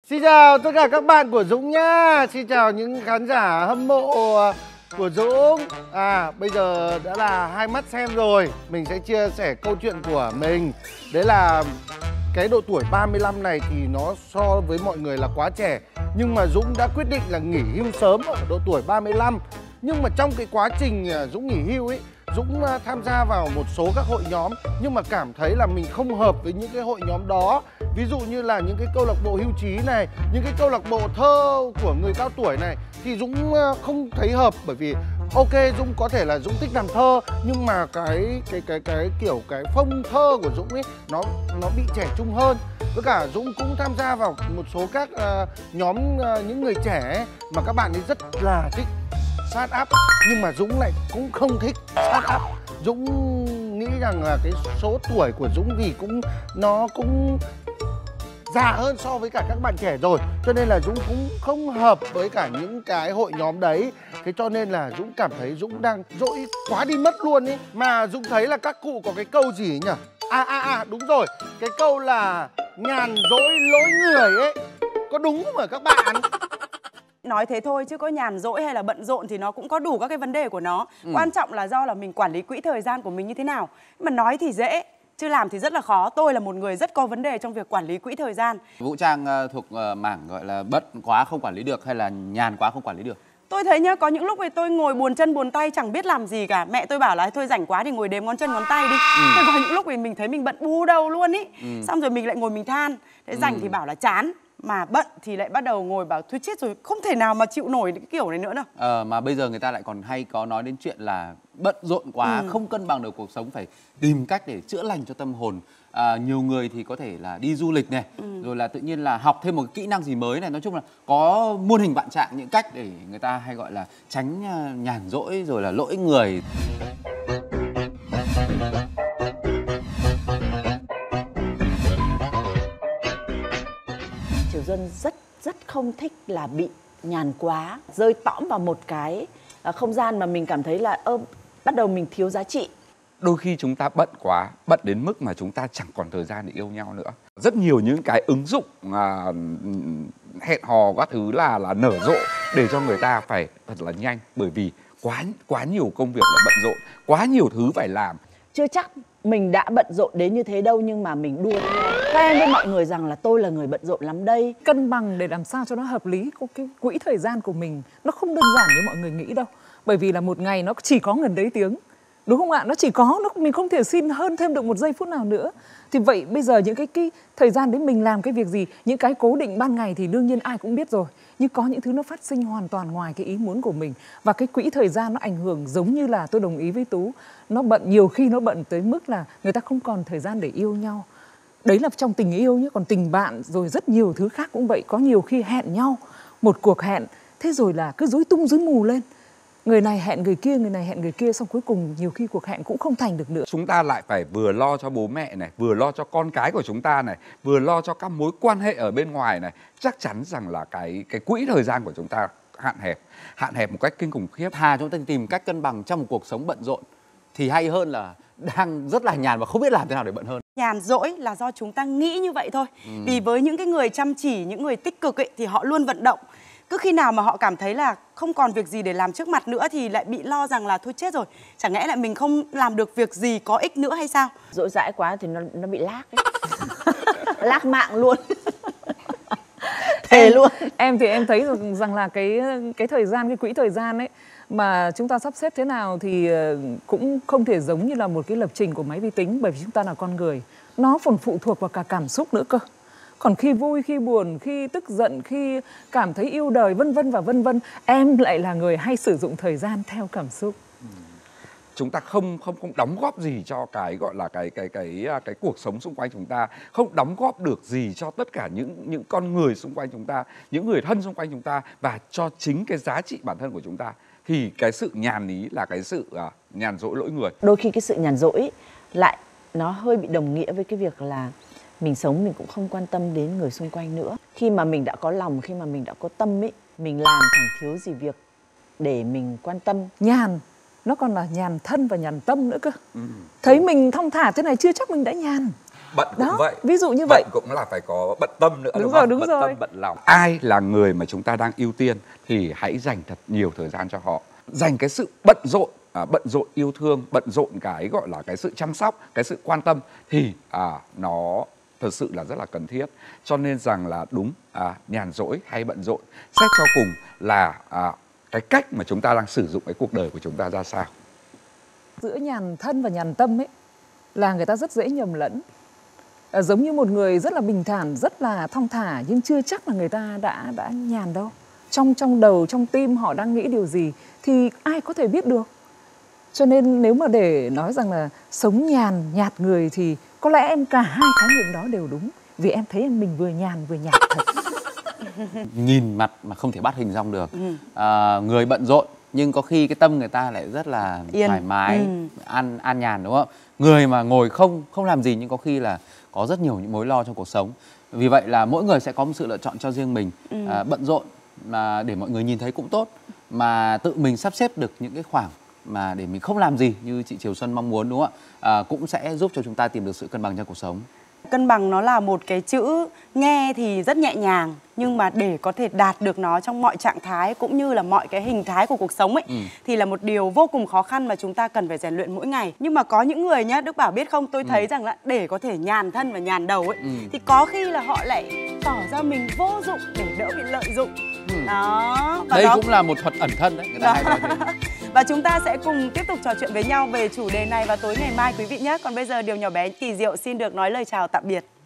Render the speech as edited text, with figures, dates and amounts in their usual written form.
Xin chào tất cả các bạn của Dũng nhá. Xin chào những khán giả hâm mộ của Dũng. Bây giờ đã là hai mắt xem rồi. Mình sẽ chia sẻ câu chuyện của mình. Đấy là cái độ tuổi 35 này thì nó so với mọi người là quá trẻ. Nhưng mà Dũng đã quyết định là nghỉ hưu sớm ở độ tuổi 35. Nhưng mà trong cái quá trình Dũng nghỉ hưu ấy, Dũng tham gia vào một số các hội nhóm nhưng mà cảm thấy là mình không hợp với những cái hội nhóm đó. Ví dụ như là những cái câu lạc bộ hưu trí này, những cái câu lạc bộ thơ của người cao tuổi này thì Dũng không thấy hợp, bởi vì ok, Dũng có thể là Dũng thích làm thơ nhưng mà cái kiểu cái phong thơ của Dũng ấy nó bị trẻ trung hơn. Với cả Dũng cũng tham gia vào một số các nhóm những người trẻ ấy, mà các bạn ấy rất là thích start up, nhưng mà Dũng lại cũng không thích start up. Dũng nghĩ rằng là cái số tuổi của Dũng thì nó cũng già hơn so với cả các bạn trẻ rồi, cho nên là Dũng cũng không hợp với cả những cái hội nhóm đấy. Thế cho nên là Dũng cảm thấy Dũng đang dỗi quá đi mất luôn ý. Mà Dũng thấy là các cụ có cái câu gì nhỉ? Đúng rồi, cái câu là nhàn dỗi lỗi người ấy, có đúng không hả các bạn? Nói thế thôi chứ có nhàn rỗi hay là bận rộn thì nó cũng có đủ các cái vấn đề của nó. Quan trọng là do là mình quản lý quỹ thời gian của mình như thế nào. Mà nói thì dễ chứ làm thì rất là khó. Tôi là một người rất có vấn đề trong việc quản lý quỹ thời gian. Vũ Trang thuộc mảng gọi là bận quá không quản lý được hay là nhàn quá không quản lý được? Tôi thấy nhá, có những lúc thì tôi ngồi buồn chân buồn tay chẳng biết làm gì cả. Mẹ tôi bảo là thôi rảnh quá thì ngồi đếm ngón chân ngón tay đi. Thế có những lúc thì mình thấy mình bận bu đầu luôn ý. Xong rồi mình lại ngồi mình than. Thế rảnh thì bảo là chán, mà bận thì lại bắt đầu ngồi bảo thôi chết rồi, không thể nào mà chịu nổi cái kiểu này nữa đâu. Mà bây giờ người ta lại còn hay có nói đến chuyện là bận rộn quá không cân bằng được cuộc sống, phải tìm cách để chữa lành cho tâm hồn. Nhiều người thì có thể là đi du lịch này, rồi là tự nhiên là học thêm một cái kỹ năng gì mới này. Nói chung là có muôn hình vạn trạng những cách để người ta hay gọi là tránh nhàn rỗi rồi là lỗi người. Triều Duân rất không thích là bị nhàn quá, rơi tõm vào một cái không gian mà mình cảm thấy là bắt đầu mình thiếu giá trị. Đôi khi chúng ta bận quá, bận đến mức mà chúng ta chẳng còn thời gian để yêu nhau nữa. Rất nhiều những cái ứng dụng hẹn hò các thứ là nở rộ để cho người ta phải thật là nhanh, bởi vì quá nhiều công việc là bận rộn, quá nhiều thứ phải làm. Chưa chắc mình đã bận rộn đến như thế đâu, nhưng mà mình đua theo khoe với mọi người rằng là tôi là người bận rộn lắm đây. Cân bằng để làm sao cho nó hợp lý. Cái quỹ thời gian của mình nó không đơn giản như mọi người nghĩ đâu. Bởi vì là một ngày nó chỉ có gần đấy tiếng, đúng không ạ? Nó chỉ có, mình không thể xin hơn thêm được một giây phút nào nữa. Thì vậy bây giờ những cái thời gian đấy mình làm cái việc gì? Những cái cố định ban ngày thì đương nhiên ai cũng biết rồi. Nhưng có những thứ nó phát sinh hoàn toàn ngoài cái ý muốn của mình. Và cái quỹ thời gian nó ảnh hưởng, giống như là tôi đồng ý với Tú, nó bận, nhiều khi nó bận tới mức là người ta không còn thời gian để yêu nhau. Đấy là trong tình yêu nhé, còn tình bạn rồi rất nhiều thứ khác cũng vậy. Có nhiều khi hẹn nhau, một cuộc hẹn, thế rồi là cứ rối tung rối mù lên. Người này hẹn người kia, người này hẹn người kia, xong cuối cùng nhiều khi cuộc hẹn cũng không thành được nữa. Chúng ta lại phải vừa lo cho bố mẹ này, vừa lo cho con cái của chúng ta này, vừa lo cho các mối quan hệ ở bên ngoài này. Chắc chắn rằng là cái quỹ thời gian của chúng ta hạn hẹp một cách kinh khủng khiếp. Chúng ta tìm cách cân bằng trong một cuộc sống bận rộn thì hay hơn là đang rất là nhàn và không biết làm thế nào để bận hơn. Nhàn rỗi là do chúng ta nghĩ như vậy thôi. Vì với những cái người chăm chỉ, những người tích cực ấy, thì họ luôn vận động. Cứ khi nào mà họ cảm thấy là không còn việc gì để làm trước mặt nữa thì lại bị lo rằng là thôi chết rồi, chẳng lẽ lại mình không làm được việc gì có ích nữa hay sao? Dỗi dãi quá thì nó bị lag ấy. Lag mạng luôn. Thề luôn. Em thì em thấy rằng là cái thời gian, cái quỹ thời gian ấy mà chúng ta sắp xếp thế nào thì cũng không thể giống như là một cái lập trình của máy vi tính, bởi vì chúng ta là con người, nó còn phụ thuộc vào cả cảm xúc nữa cơ. Còn khi vui, khi buồn, khi tức giận, khi cảm thấy yêu đời, vân vân và vân vân, em lại là người hay sử dụng thời gian theo cảm xúc. Chúng ta không đóng góp gì cho cái gọi là cái cuộc sống xung quanh chúng ta, không đóng góp được gì cho tất cả những con người xung quanh chúng ta, những người thân xung quanh chúng ta, và cho chính cái giá trị bản thân của chúng ta, thì cái sự nhàn ý là cái sự nhàn rỗi lỗi người. Đôi khi cái sự nhàn rỗi lại nó hơi bị đồng nghĩa với cái việc là mình sống mình cũng không quan tâm đến người xung quanh nữa. Khi mà mình đã có lòng, khi mà mình đã có tâm ấy, mình làm chẳng thiếu gì việc để mình quan tâm. Nhàn, nó còn là nhàn thân và nhàn tâm nữa cơ. Thấy mình thong thả thế này chưa chắc mình đã nhàn. Bận cũng Đó, vậy. ví dụ như vậy. Bận cũng là phải có bận tâm nữa, Đúng không? rồi, đúng bận rồi. tâm, bận lòng. Ai là người mà chúng ta đang ưu tiên thì hãy dành thật nhiều thời gian cho họ. Dành cái sự bận rộn yêu thương, bận rộn cái gọi là cái sự chăm sóc, cái sự quan tâm thì nó thật sự là rất là cần thiết. Cho nên rằng là đúng, nhàn rỗi hay bận rộn, xét cho cùng là cái cách mà chúng ta đang sử dụng cái cuộc đời của chúng ta ra sao. Giữa nhàn thân và nhàn tâm ấy là người ta rất dễ nhầm lẫn. Giống như một người rất là bình thản, rất là thong thả, nhưng chưa chắc là người ta đã nhàn đâu. Trong đầu, trong tim họ đang nghĩ điều gì thì ai có thể biết được. Cho nên nếu mà để nói rằng là sống nhàn nhạt người thì có lẽ em cả hai khái niệm đó đều đúng. Vì em thấy mình vừa nhàn vừa nhạt thật. Nhìn mặt mà không thể bắt hình dong được. Người bận rộn nhưng có khi cái tâm người ta lại rất là thoải mái, an nhàn, đúng không? Người mà ngồi không làm gì nhưng có khi là có rất nhiều những mối lo trong cuộc sống. Vì vậy là mỗi người sẽ có một sự lựa chọn cho riêng mình. Bận rộn mà để mọi người nhìn thấy cũng tốt, mà tự mình sắp xếp được những cái khoảng mà để mình không làm gì như chị Triều Xuân mong muốn, đúng không ạ? Cũng sẽ giúp cho chúng ta tìm được sự cân bằng trong cuộc sống. Cân bằng nó là một cái chữ nghe thì rất nhẹ nhàng, nhưng mà để có thể đạt được nó trong mọi trạng thái cũng như là mọi cái hình thái của cuộc sống ấy thì là một điều vô cùng khó khăn mà chúng ta cần phải rèn luyện mỗi ngày. Nhưng mà có những người nhá, Đức Bảo biết không, tôi thấy rằng là để có thể nhàn thân và nhàn đầu ấy thì có khi là họ lại tỏ ra mình vô dụng để đỡ bị lợi dụng. Đó. Và đây đó cũng là một thuật ẩn thân đấy, người ta hay nói thế. Và chúng ta sẽ cùng tiếp tục trò chuyện với nhau về chủ đề này vào tối ngày mai quý vị nhé. Còn bây giờ Điều Nhỏ Bé Kỳ Diệu xin được nói lời chào tạm biệt.